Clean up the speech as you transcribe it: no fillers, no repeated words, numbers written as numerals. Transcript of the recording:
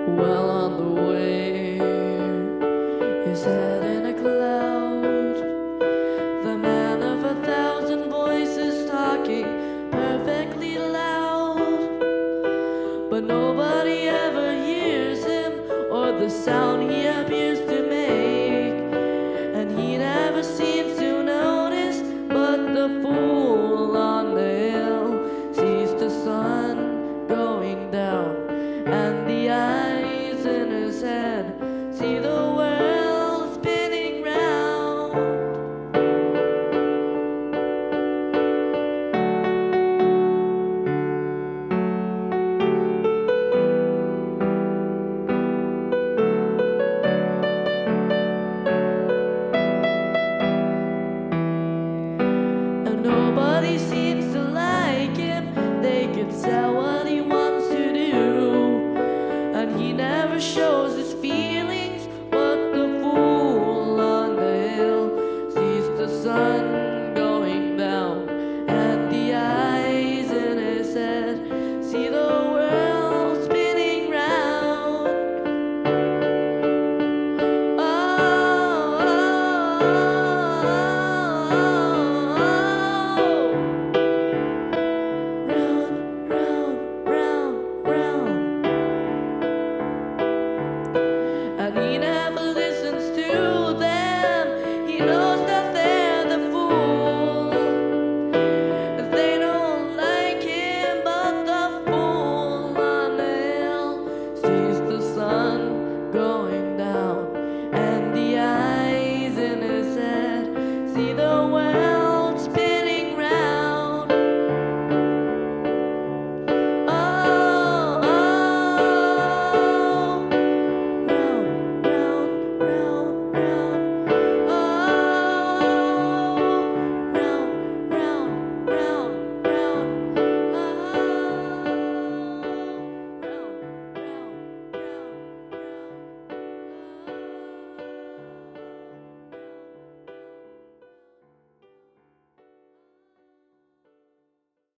Well on the way, his head in a cloud, the man of 1,000 voices talking perfectly loud, but nobody ever hears him or the sound he appears to make, and he never seems to notice, but the fool on the hill sees the sun going down, and the eyes in his head see the world spinning round. And nobody seems to like him. They can tell what he wants to do, and he never shows his feelings